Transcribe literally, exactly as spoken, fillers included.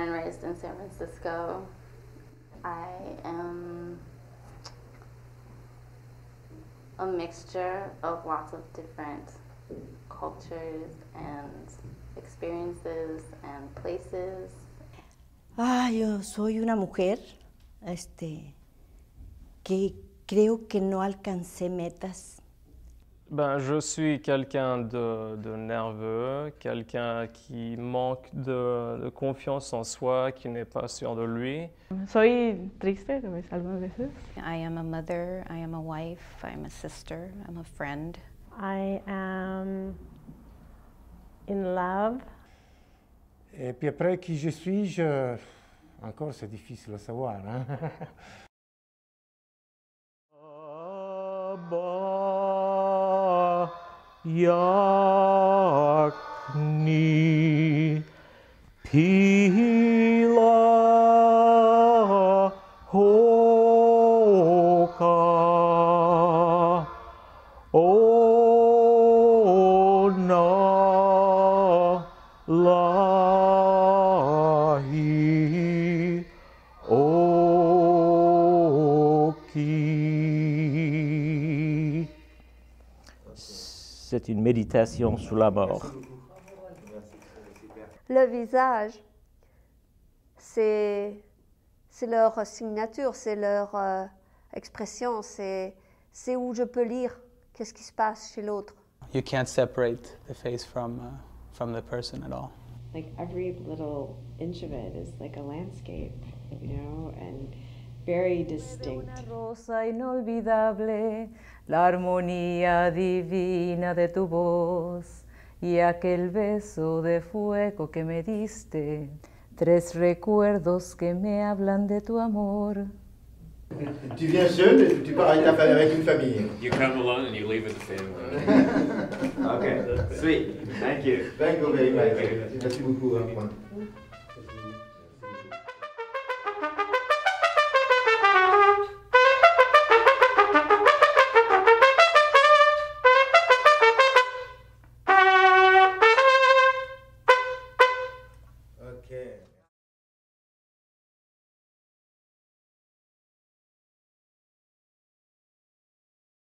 and raised in San Francisco. I am a mixture of lots of different cultures and experiences and places. Ah, yo soy una mujer este, que creo que no alcancé metas. Ben, je suis quelqu'un de, de nerveux, quelqu'un qui manque de, de confiance en soi, qui n'est pas sûr de lui. Soy triste algunas veces. I am a mother, I am a wife, I am a sister, I'm a friend. I am in love. Et puis après, qui je suis, je... encore c'est difficile à savoir. Hein? Yakni pila hoka ona lahi oki. C'est une méditation sur la mort. Le visage, c'est leur signature, c'est leur euh, expression, c'est où je peux lire qu'est-ce qui se passe chez l'autre. You can't separate the face from, uh, from the person at all. Like every little inch of it is like a landscape, you know, and very distinct. Una rosa inolvidable, la armonía divina de tu voz y aquel beso de fuego que me diste, tres recuerdos que me hablan de tu amor. Tu viens seul et tu pars avec, ta famille, avec une famille. You come alone and you leave with the family. Okay, sweet. Thank you. Thank you very much. Merci beaucoup. Hein. Okay.